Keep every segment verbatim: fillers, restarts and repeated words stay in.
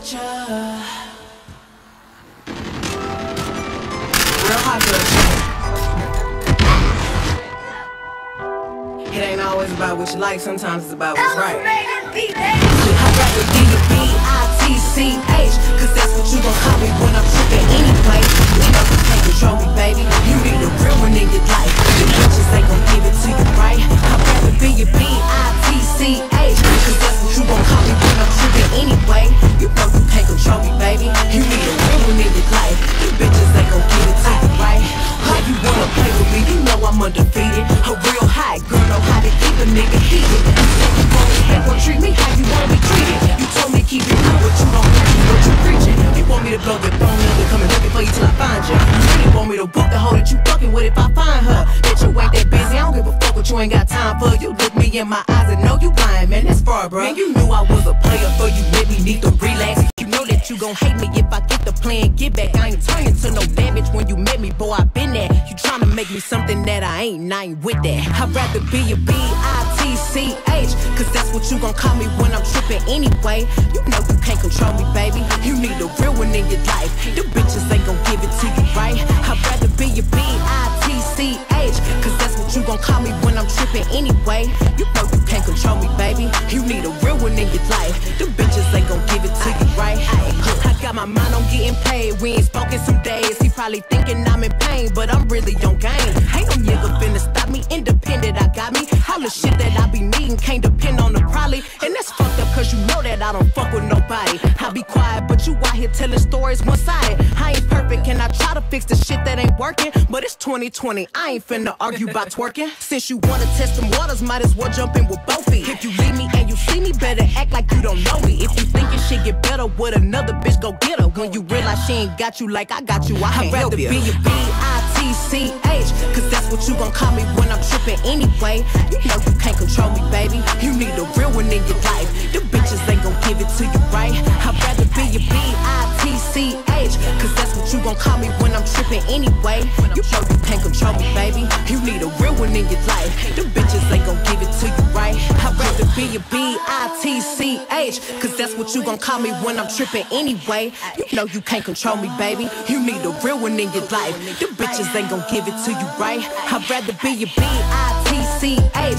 with ya. Real hot girl shit. It ain't always about what you like, sometimes it's about what's right. I'd rather be a B I T C H, cause that's what you gon' call me when I'm trippin' anyway. You know you can't control me, baby. You need a real one in your life. You bitches ain't gon' give it to you right. I'd rather be a B I T C H, cause that's what you gon' call me when I'm trippin' anyway. You know you can't control me, baby. You need a real one in your life. You bitches ain't gon' give it to you right. How you wanna play with me? You know I'm undefeated. A real hot girl know how to keep a nigga heated. You say you gon' ain't gon' treat me how you wanna be treated. You told me keep it real, but you don't practice what you preaching. You want me to blow your phone up and come and looking for you till I find you. You really want me to book the hoe that you fucking with if I find her. Bitch, you ain't that busy, I don't give a fuck what you ain't got time for. You look me in my eyes and know you lying, man, that's far, bro. Man, you knew I was a player, for you made me need to relax. You know that you gon' hate me if I get the plan, get back. I ain't turning to no damage when you met me, boy, I been there. You tryna make me something that I ain't, and I ain't with that. I'd rather be a B I T C H, cause that's what you gon' call me when I'm trippin' anyway. You know you can't control me, baby. You need a real one in your life. The bitches ain't gon' give it to you right. I'd rather be a B I T C H, cause that's what you gon' call me when I'm trippin' anyway. You know you can't control me, baby. You need a real one in your life. The bitches ain't gon' give it to you right. I got my mind on getting paid. We ain't spoken some days. He probably thinking I'm in pain, but I'm really on game. Ain't no nigga finna stop me. Independent, I got me. All the shit that I be needing can't depend on the probably. And that's fucked up cause you know that I don't fuck with nobody. I be quiet, but you out here telling stories one-sided. I ain't perfect, and I try to fix the shit that ain't working, but it's twenty twenty, I ain't finna argue about twerking. Since you wanna test them waters, might as well jump in with both feet. If you leave me and you see me, better act like you don't know me. If you think it shit get better with another bitch, go get her. When you realize she ain't got you like I got you, I can't help you. I'd rather be a B I T C H, cause that's what you gon' call me when I'm trippin' anyway. You know you can't control me, baby. You need a real one in your life. The bitches ain't gon' give it to you right. I'd rather be a B I T C H, cause that's what you gon' call me when I'm trippin' anyway. You know you can't control me, baby. You need a real one in your life. The bitches ain't gon' give it to you right. I'd rather be a B I T C H, cause that's what you gon' call me when I'm trippin' anyway. You know you can't control me, baby. You need a real one in your life. The bitches ain't gon' give it to you right. I'd rather be a B I T C H.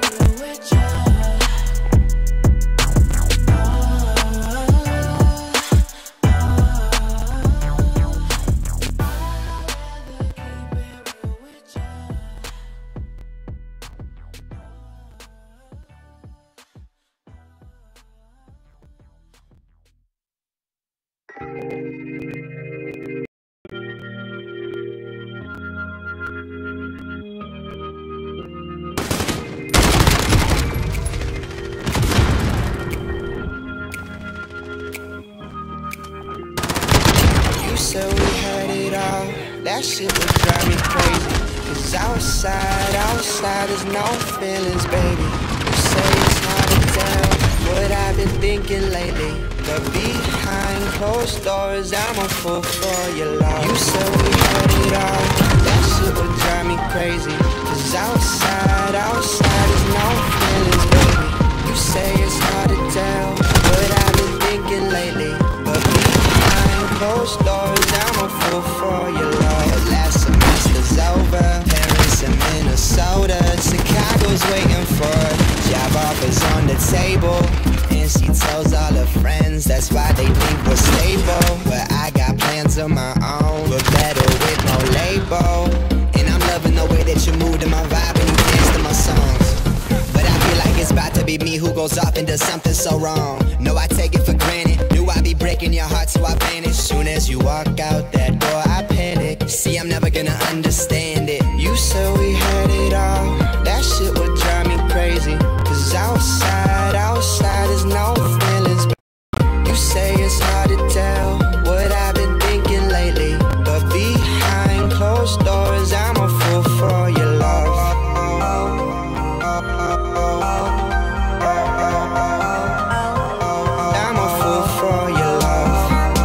said we had it all, that shit would drive me crazy. Cause outside, outside there's no feelings, baby. You say it's hard to tell what I've been thinking lately, but behind closed doors, I'm a fool for your love. You said we had it all, that shit would drive me crazy. Cause outside, outside there's no feelings, baby. You say it's hard to tell what I've been thinking lately, but behind closed doors, I'm a fool for your love. Last semester's over, Paris and Minnesota, Chicago's waiting for job offers on the table, and she tells all her friends that's why they think we're stable. But I got plans of my own, but better with no label. And I'm loving the way that you move to my vibe and you dance to my songs. But I feel like it's about to be me who goes off and does something so wrong. No, I take it for granted. Knew I'd be breaking your heart, so I vanish. Soon as you walk out that door, I panic. See, I'm never gonna understand it. You said we had it all, that shit would drive me crazy. Cause outside, outside there's no feelings. You say it's hard to tell what I've been thinking lately, but behind closed doors, I'm a fool for your love. I'm a fool for your love.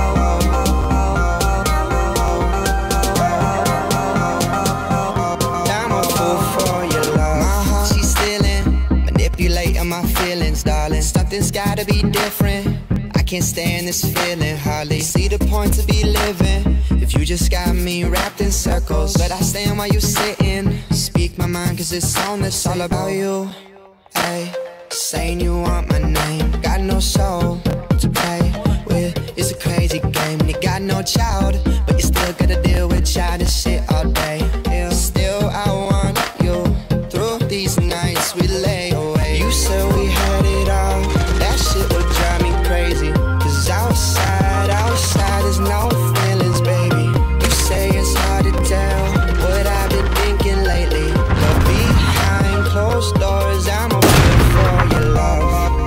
I'm a fool for your love. My heart, she's stealing, manipulating my feelings, darling. Something's gotta be different. I can't stand this feeling, hardly see the point to be living if you just got me wrapped in circles. But I stand while you sitting, speak my mind cause this song that's all about you. Ay, saying you want my name, got no soul to play with. It's a crazy game and you got no child, but you still gotta deal with childish shit all day. Yeah. Still I want you through these nights we lay away. You said we had it all, that shit would drive me crazy. Cause outside, outside there's no feelings, baby. You say it's hard to tell what I've been thinking lately, but behind closed doors I'm a fool for your love.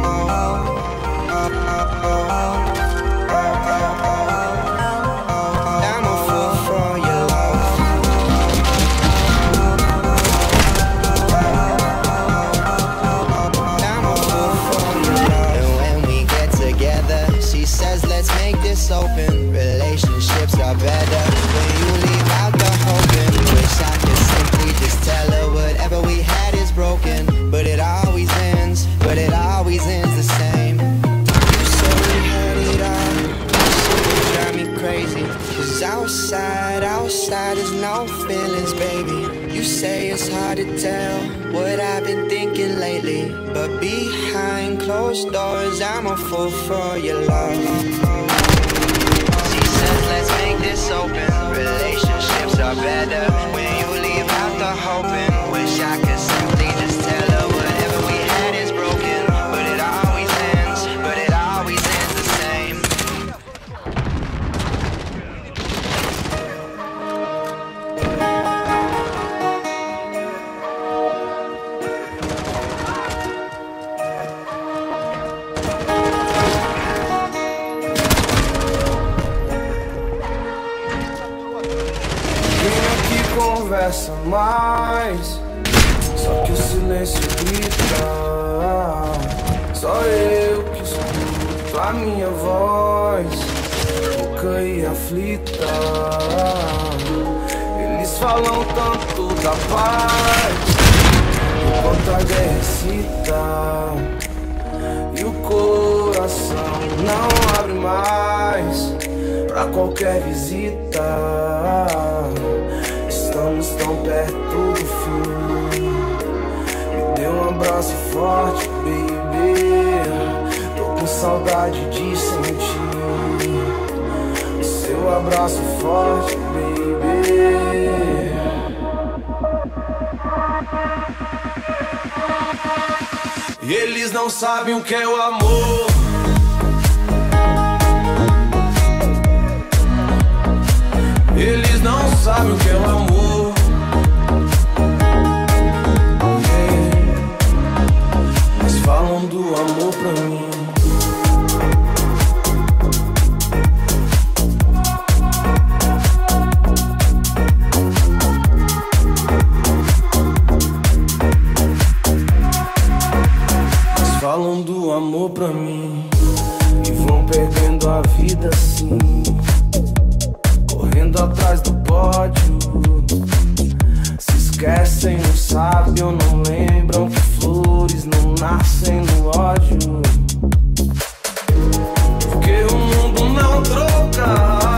I'm a fool for your love. I'm a fool for your love. And when we get together, she says let's make this open. Relationships are better when you leave out the hoping. Wish I could simply just tell her whatever we had is broken, but it always ends, but it always ends the same. You said we had it all, that shit would drive me crazy. Cause outside, outside there's no feelings, baby. You say it's hard to tell what I've been thinking lately, but behind closed doors I'm a fool for your love. She says let's make this open. Relationships are better when you leave out the hoping. Wish I could simply just tell her whatever we had is broken, but it always ends, but it always ends the same. Quem aqui conversa mais? Só que o silêncio grita. Só eu que escuto a minha voz, rouca e aflita. Eles falam tanto da paz, enquanto a guerra excita. E o coração não abre mais pra qualquer visita. Estamos tão perto do fim. Me dê um abraço forte, baby. Tô com saudade de sentir o seu abraço forte, baby. E eles não sabem o que é o amor. Eles não sabem o que é o amor. Yeah. Mas falam do amor pra mim. Mas falam do amor pra mim e vão perdendo a vida assim, correndo atrás do pódio. Se esquecem, não sabem ou não lembram que flores não nascem no ódio. Porque o mundo não troca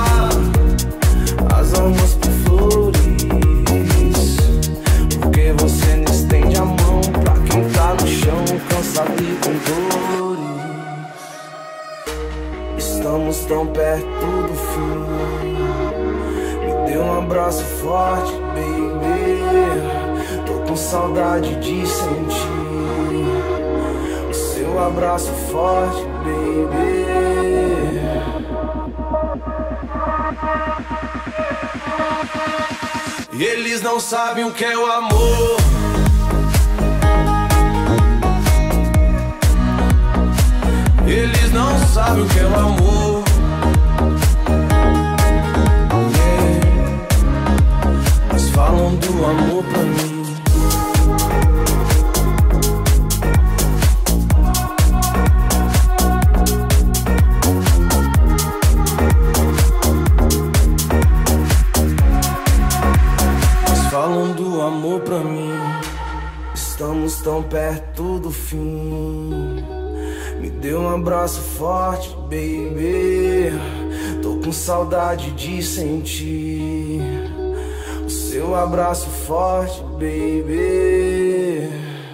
as almas por flores. Porque você não estende a mão pra quem tá no chão, cansado e com dores. Estamos tão perto do fim. Dê um abraço forte, baby. Tô com saudade de sentir o seu abraço forte, baby. E eles não sabem o que é o amor. Eles não sabem o que é o amor. Falam do amor pra mim. Mas falam do amor pra mim. Estamos tão perto do fim. Me dê um abraço forte, baby. Tô com saudade de sentir o seu abraço forte, baby.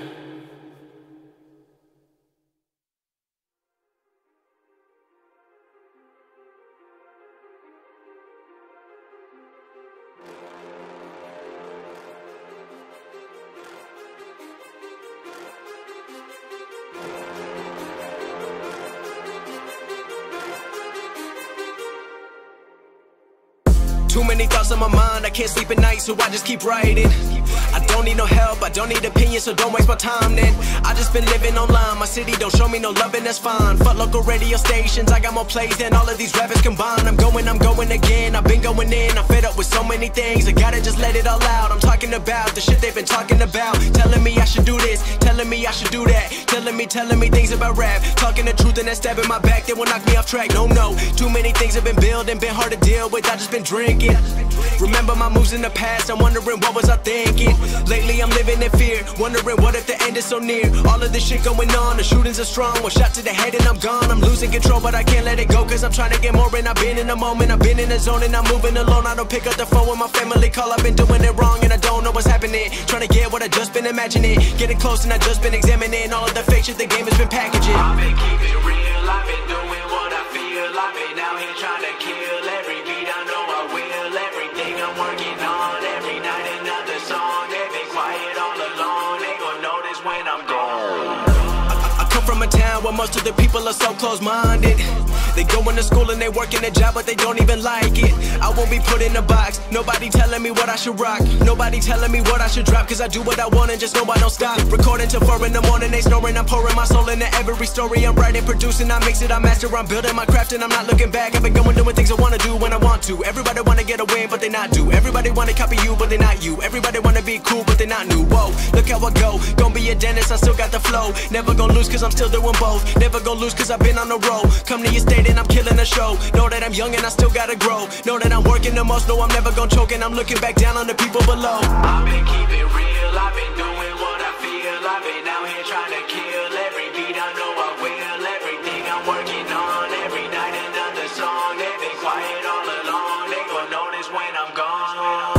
Too many thoughts on my mind, I can't sleep at night, so I just keep writing. I don't need no help, I don't need opinions, so don't waste my time then. I just been living online, my city don't show me no love and that's fine. Fuck local radio stations, I got more plays than all of these rappers combined. I'm going, I'm going again, I've been going in, I'm fed up with so many things. I gotta just let it all out, I'm talking about the shit they've been talking about. Telling me I should do this, telling me I should do that. Telling me, telling me things about rap. Talking the truth and that stab in my back, they will knock me off track. No, no, too many things have been building, been hard to deal with, I just been drinking. Remember my moves in the past, I'm wondering what was I thinking. Lately I'm living in fear, wondering what if the end is so near. All of this shit going on, the shootings are strong. One shot to the head and I'm gone. I'm losing control but I can't let it go, cause I'm trying to get more. And I've been in the moment, I've been in the zone, and I'm moving alone. I don't pick up the phone when my family call, I've been doing it wrong and I don't know what's happening. Trying to get what I just been imagining, getting close and I just been examining all of the fake shit the game has been packaging. I've been keeping it real, I've been doing what I feel. I've been out here trying to kill every beat, I know I will. Everything I'm working on, every night another song. They've been quiet all along, they gon' notice when I'm gone. I, I come from a town where most of the people are so close-minded. They go into school and they work in a job but they don't even like it. I won't be put in a box, nobody telling me what I should rock. Nobody telling me what I should drop, cause I do what I want and just know I don't stop. Recording till four in the morning, they snoring, I'm pouring my soul into every story. I'm writing, producing, I mix it, I master, I'm building my craft and I'm not looking back. I've been going doing things I wanna do when I want to. Everybody wanna get away but they not do. Everybody wanna copy you but they not you. Everybody wanna be cool but they not new. Whoa, look how I go, gonna be a dentist, I still got the flow. Never gonna lose cause I'm still doing both. Never gonna lose cause I've been on the road. Come to your state and I'm killing the show. Know that I'm young and I still gotta grow. Know that I'm working the most, know I'm never gonna choke. And I'm looking back down on the people below. I've been keeping it real, I've been doing what I feel. I've been out here trying to kill every beat, I know I will. Everything I'm working on, every night another song. They've been quiet all along, they gon' notice when I'm gone.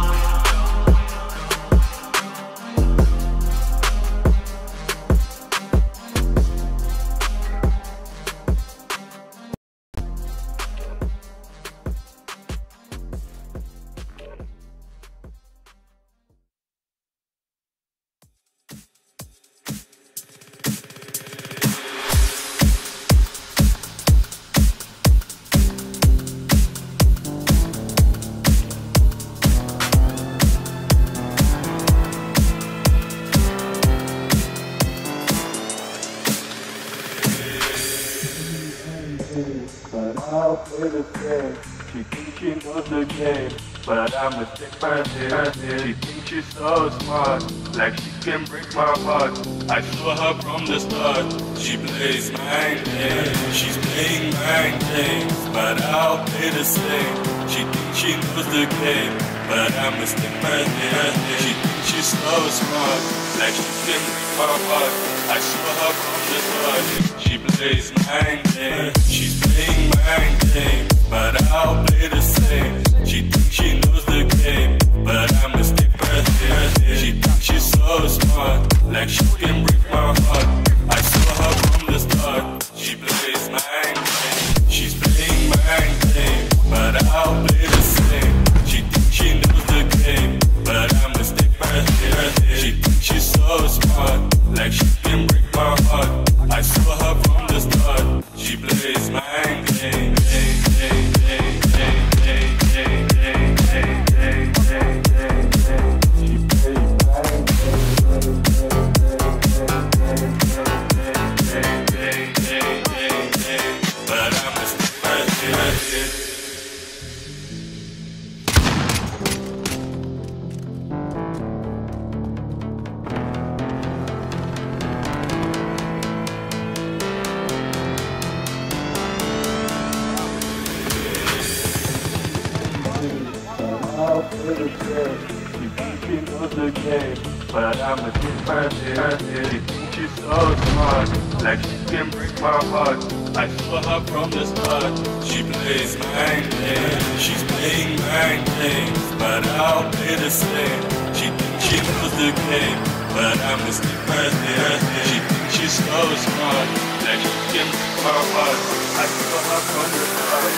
She thinks she knows the game, but I'm a sick person. She thinks she's so smart, like she can break my heart. I saw her from the start. She plays mind games, she's playing mind games, but I'll play the same. She thinks she knows the game, but I'm a sick person. She thinks she's so smart, like she can break my heart. I saw her from the start. She plays mind games, she's playing mind games, but I'll play the same. She thinks she knows the game, but I'm a stick person. She thinks she's so smart, like she can break my heart. I saw her from the start. She plays mind games, she's playing mind games, but I'll play the same. She thinks she knows the game, but I'm a stick person. She thinks she's so smart, like she can break my heart. I saw her from the start. She plays mind games. She thinks she knows the game, but I'm a different person. She thinks she's so smart, like she can break my heart. I saw her from the start. She plays mind games. She's playing mind games, but I'll play the same. She thinks she knows the game, but I'm a sticker there. She thinks she's so smart, that she can break my heart. I saw her from the start.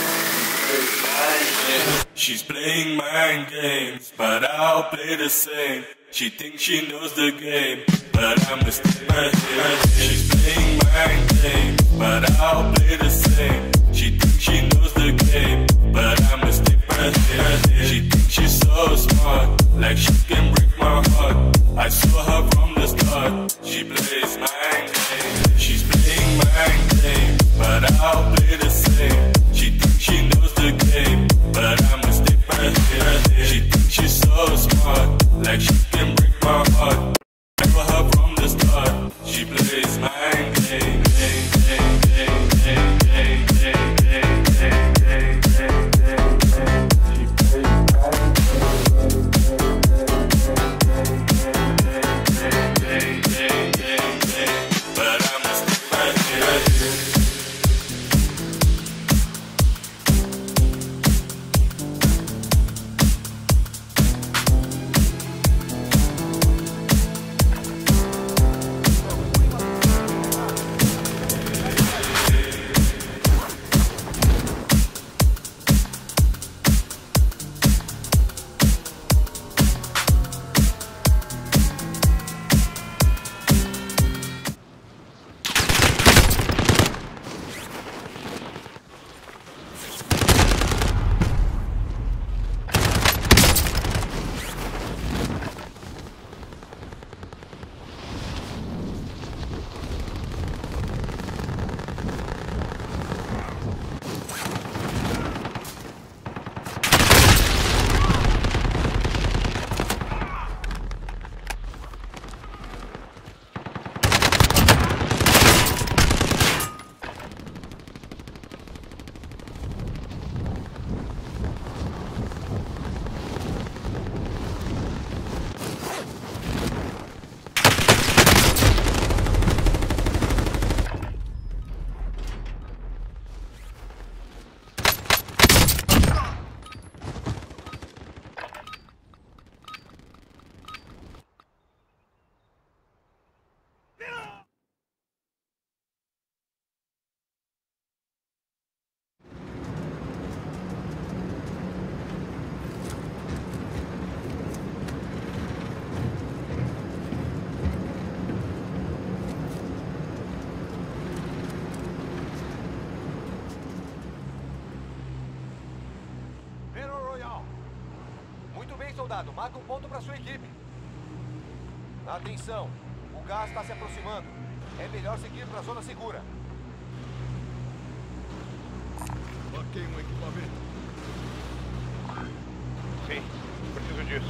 She's playing mind games, but I'll play the same. She thinks she knows the game, but I'm a sticker here. She's playing mind games, but I'll play the same. She thinks she knows the game, but I'm a sticker here. She thinks she's so smart, like she can break my heart. I saw her from the start. She plays mind games. She's playing mind games, but I'll play the same. She thinks she knows the game, but I'm a sticker here. She thinks she's so smart, like she can break my heart. I saw her from the start. She plays mind games. Soldado, marca um ponto para sua equipe. Atenção, o gás está se aproximando. É melhor seguir para a zona segura. Marquei um equipamento. Sim, preciso disso.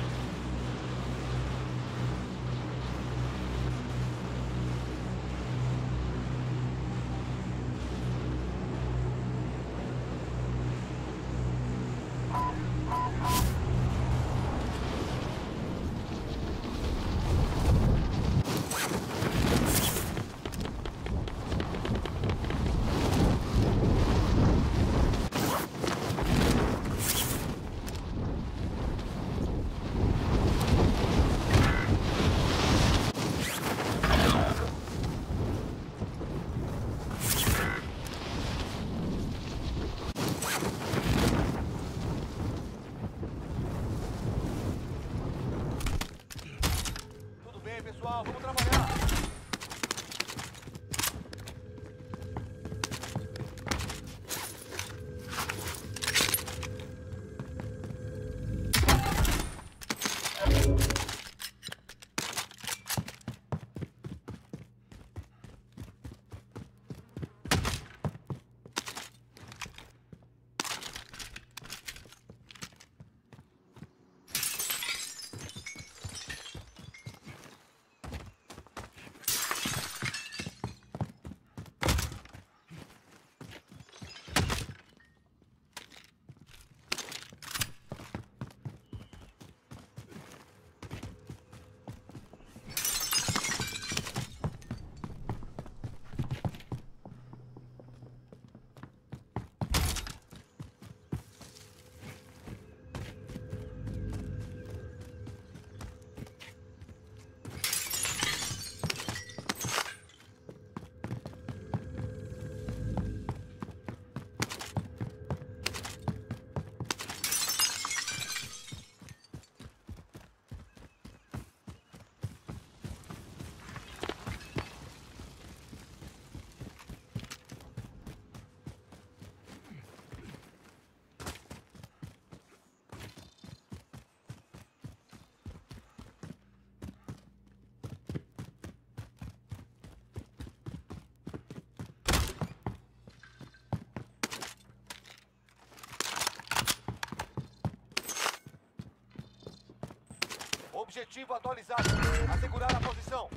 Objetivo atualizado. Assegurar a posição.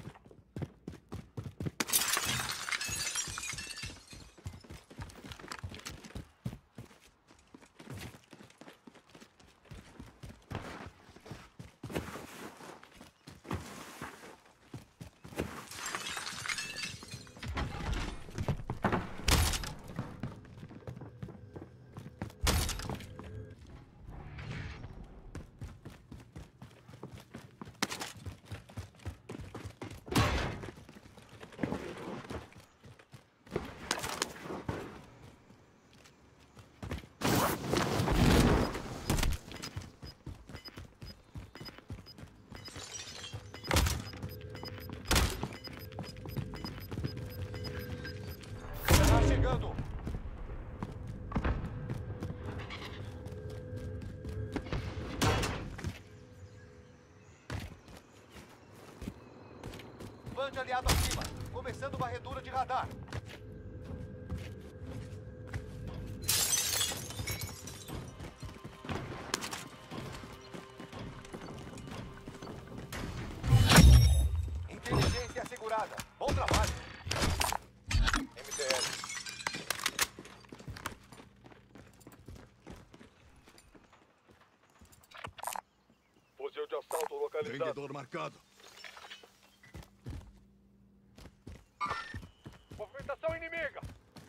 Chegando. Band aliado acima. Começando varredura de radar. Inteligência assegurada. Bom trabalho. M T L. Fuzil de assalto localizado. Vendedor marcado. Movimentação inimiga.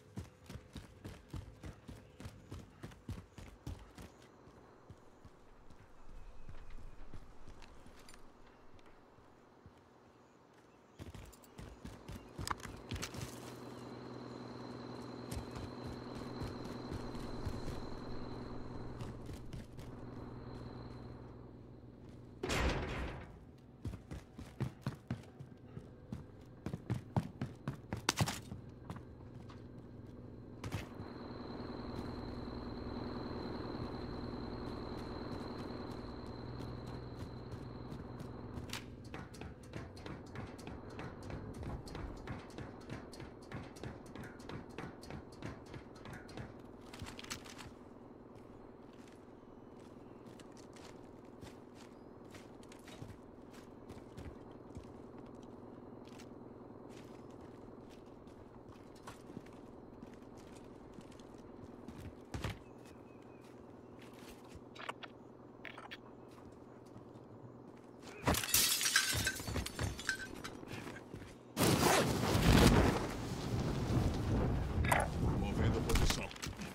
Movendo posição.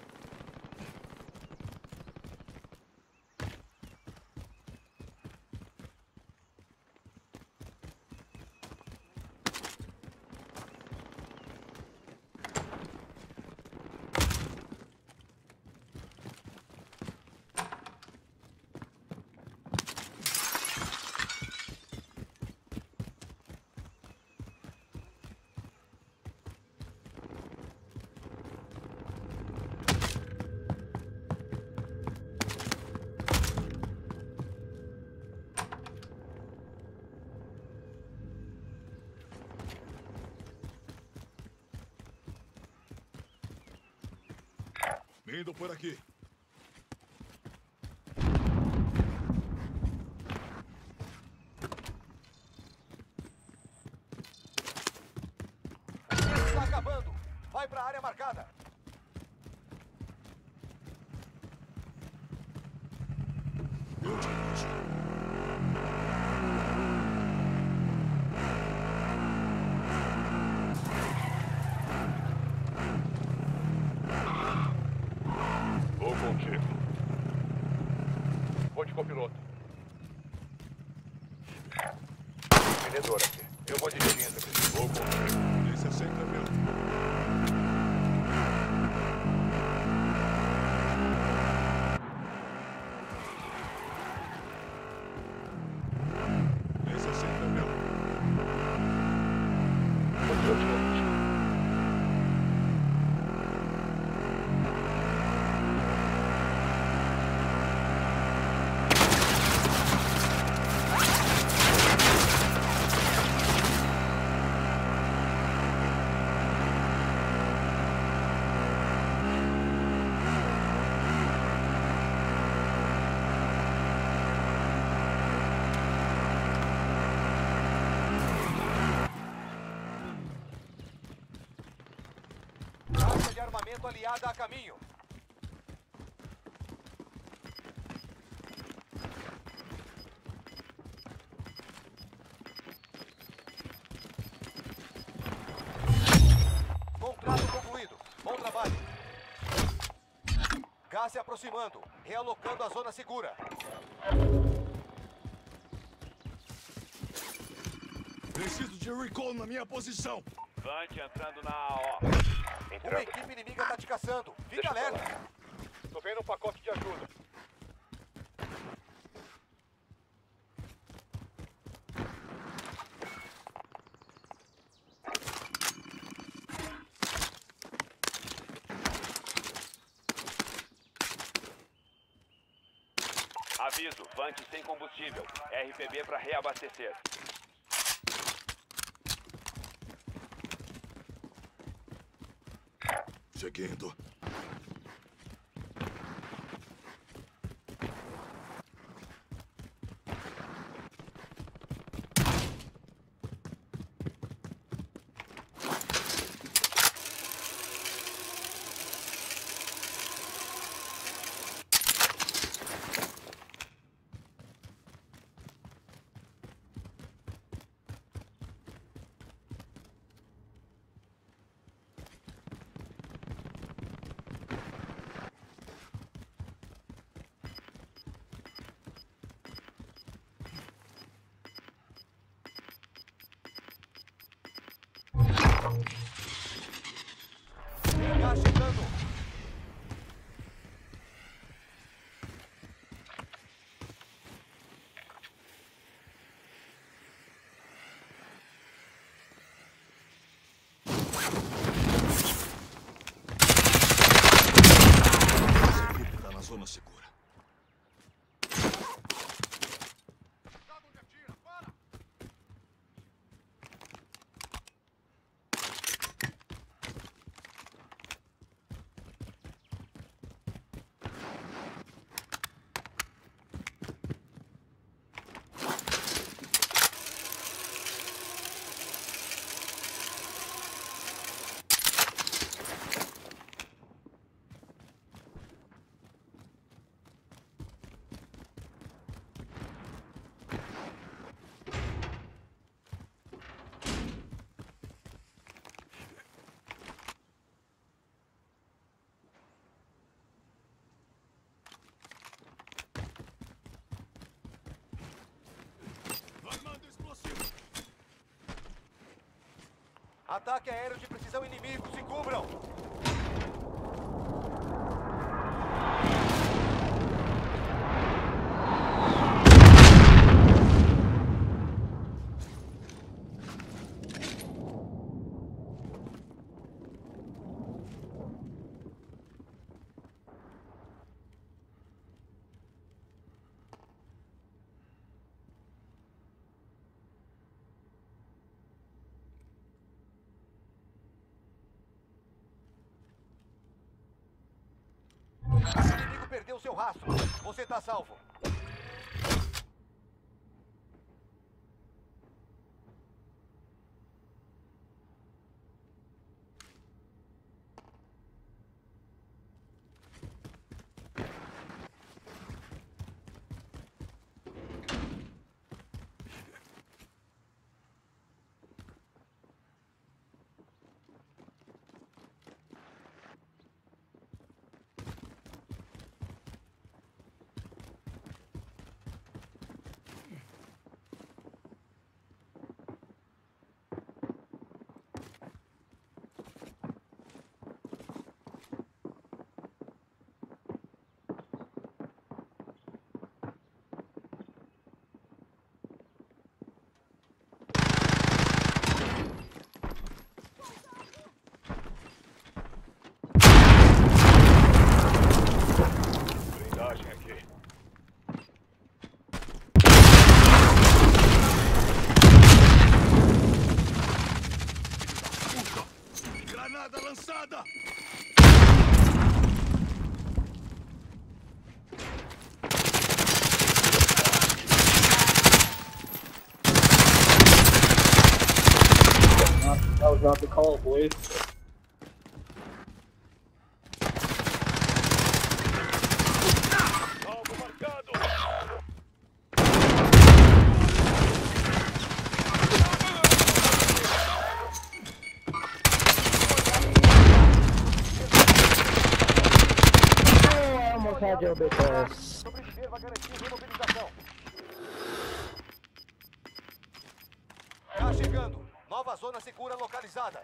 Indo por aqui. Está acabando. Vai para a área marcada. Eu te acho. Vou contigo. Vou de copiloto. Vendedor aqui. Eu vou dirigindo. Vou contigo. Esse assento é meu. Esse assento é meu. moto aliada a caminho. Contrato concluído. Bom trabalho. Gás se aproximando. Realocando a zona segura. Preciso de recall na minha posição. Vante entrando na O. Uma equipe inimiga tá te caçando. Fica alerta. Tô vendo um pacote de ajuda. Aviso, Vante sem combustível. R P B para reabastecer. Seguindo. Gás chegando. Essa equipe tá na zona segura. Armando explosivo. Ataque aéreo de precisão inimigo. Se cubram. O inimigo perdeu seu rastro. Você tá salvo. Blindagem aqui. Puta! Granada lançada! That was not the call, boys. Nice head, your bitches. Sobreviver vai garantir remobilização. Tá chegando. Nova zona segura localizada.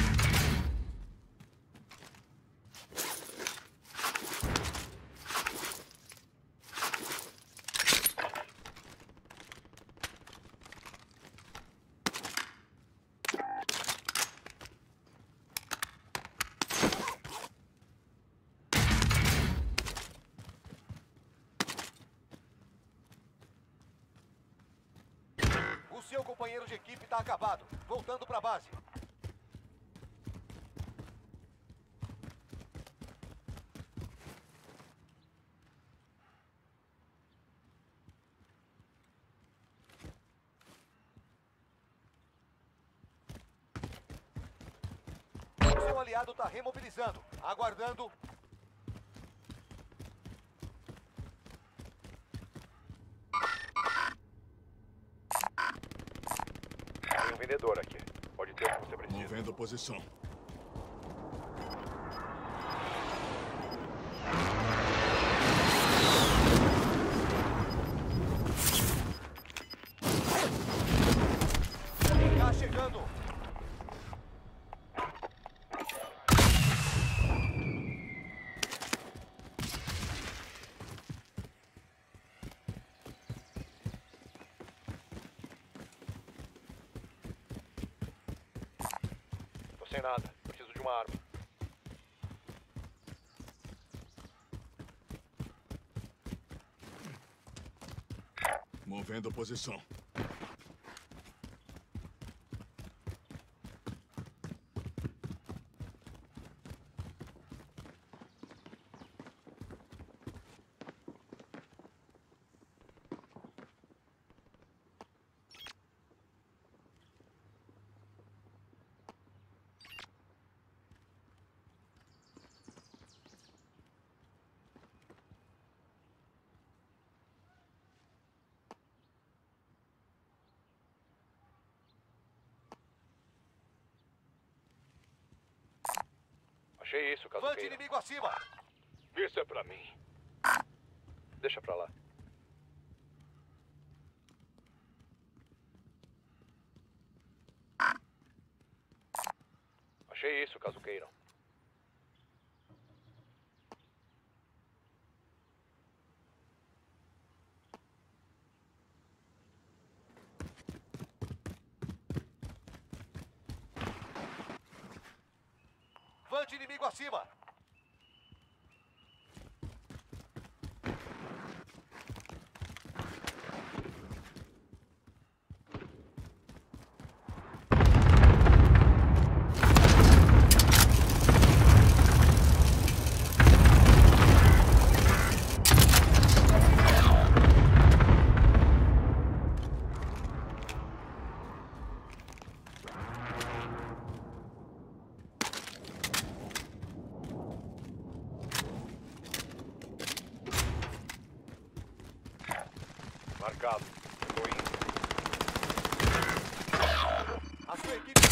O seu companheiro de equipe tá acabado. Voltando pra base. O seu aliado tá remobilizando. Aguardando. Tem um vendedor aqui. Pode ter o que você precisa. Movendo posição. Tá chegando. Tô sem nada. Preciso de uma arma. Movendo posição. Achei isso, caso Vante queira. inimigo acima. Isso é pra mim. Deixa pra lá. Achei isso, caso queiram. Vante inimigo acima. Marcado. Tô indo. A sua equipe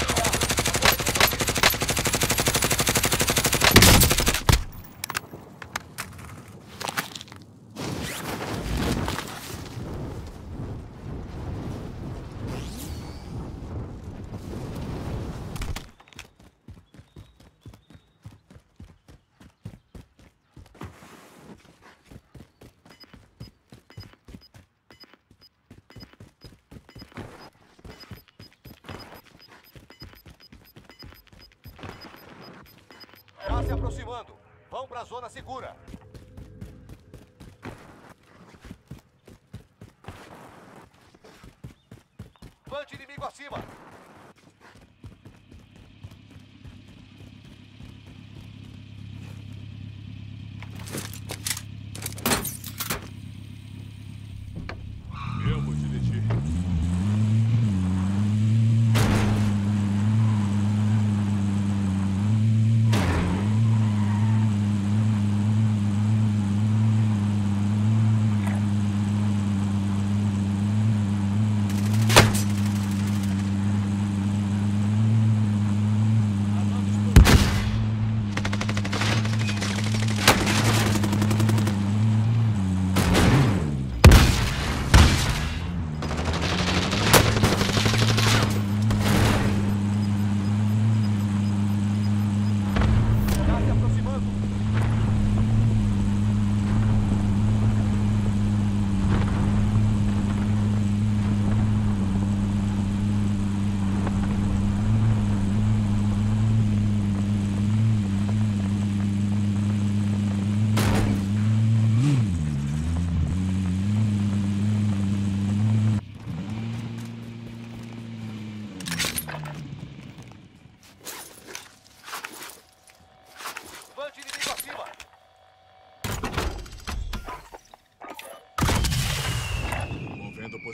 tá se aproximando. Vão pra zona segura. Vante inimigo acima. Eu vou dirigir.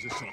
posição.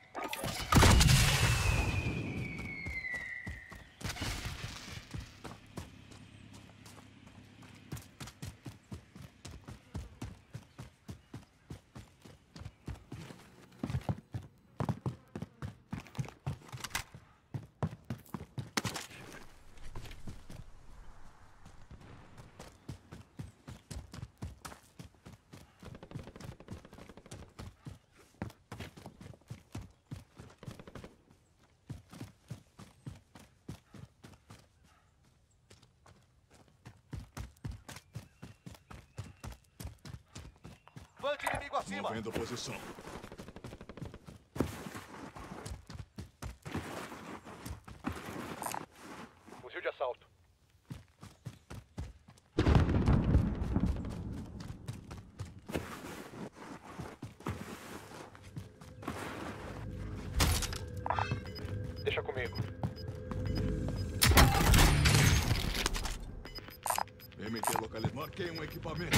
Vante inimigo acima. Movendo posição. Fuzil de assalto. Deixa comigo. M T localizado. Marquei um equipamento.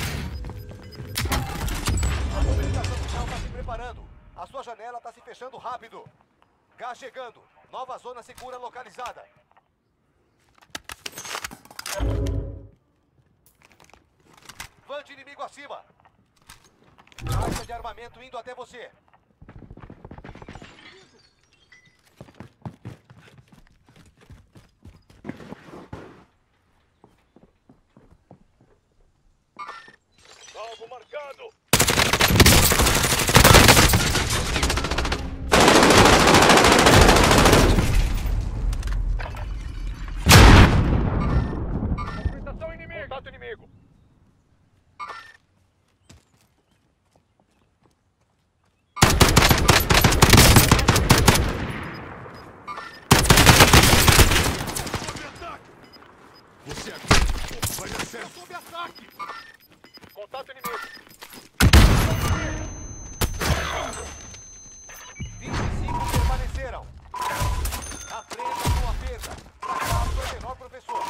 A mobilização final está se preparando. A sua janela está se fechando rápido. Gás chegando. Nova zona segura localizada. Vante inimigo acima. Caixa de armamento indo até você. Alvo marcado! Movimentação inimigo. Contato inimigo. Sob ataque! Você aqui! Vai dar certo! Sob ataque! Contato inimigo. vinte e cinco permaneceram. Aprenda com a perda. Fracasso é o menor professor.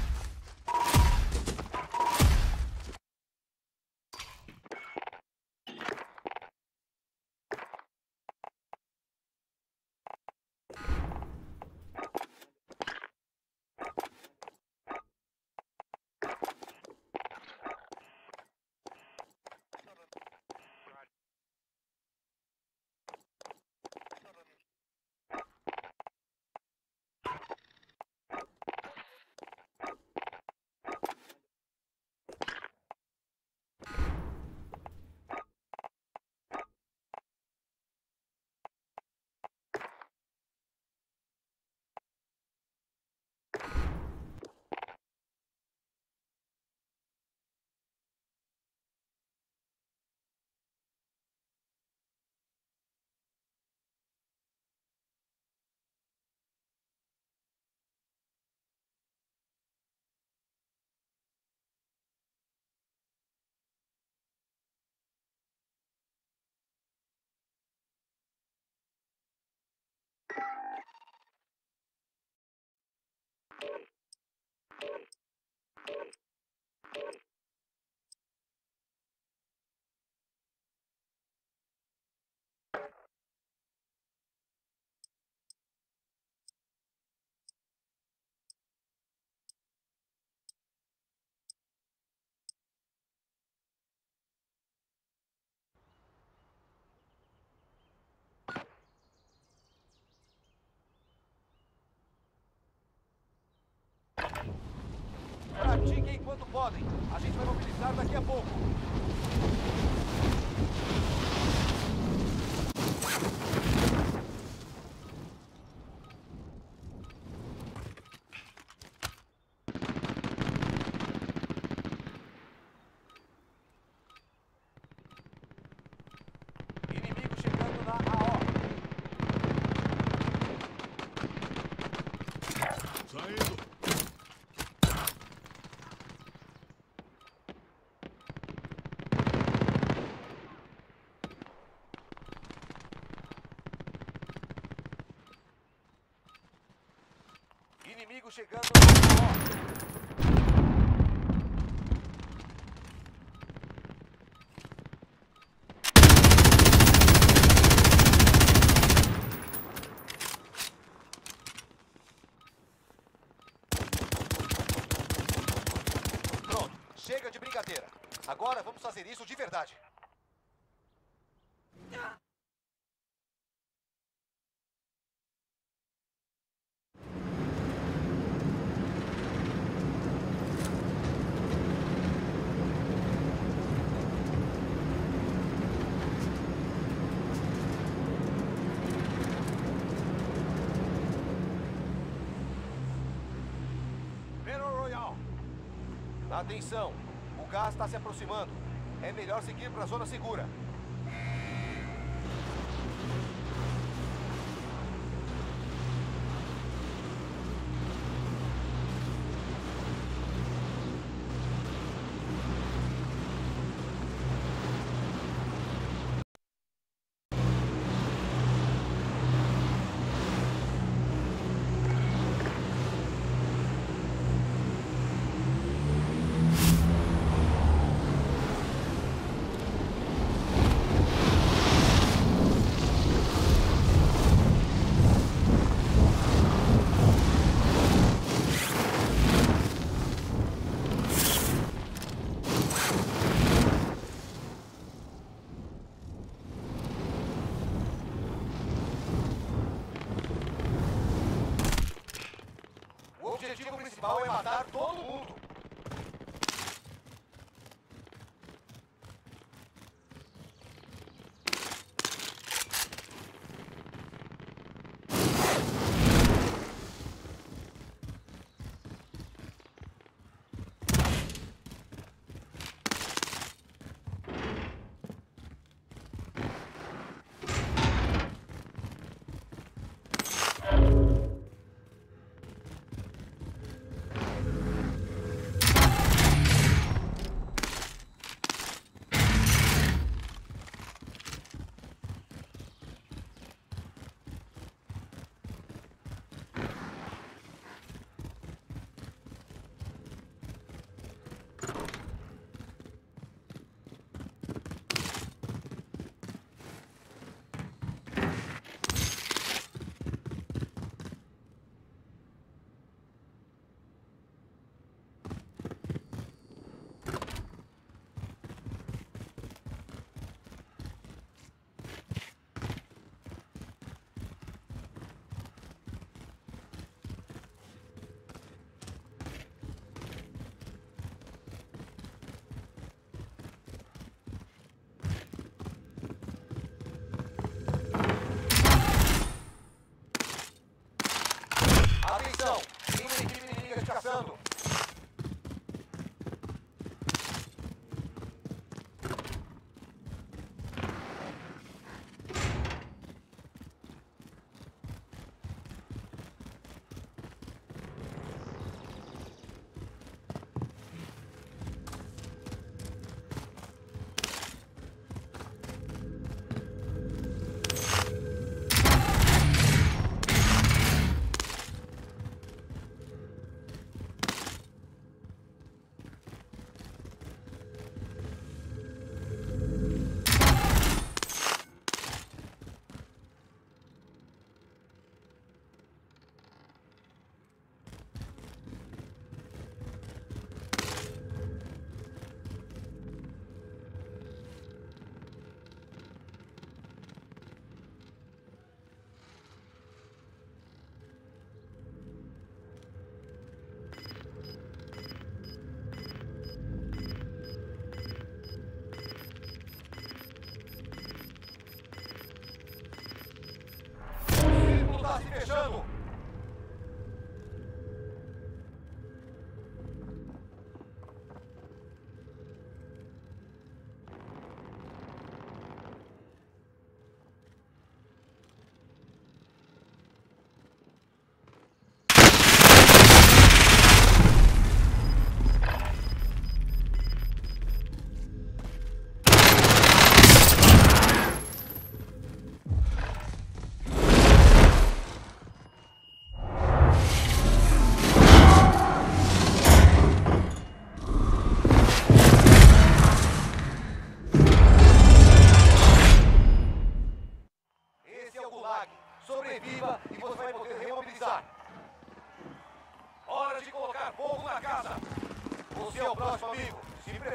Pratiquem enquanto podem. A gente vai mobilizar daqui a pouco. Inimigo chegando na A O. Saindo! Inimigo chegando na A O. Chega de brincadeira. Agora vamos fazer isso de verdade. Battle Royale. Atenção, o gás está se aproximando. É melhor seguir para a zona segura.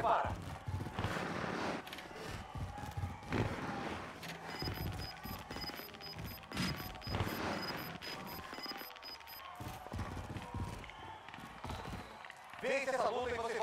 prepara. Vence essa luta e você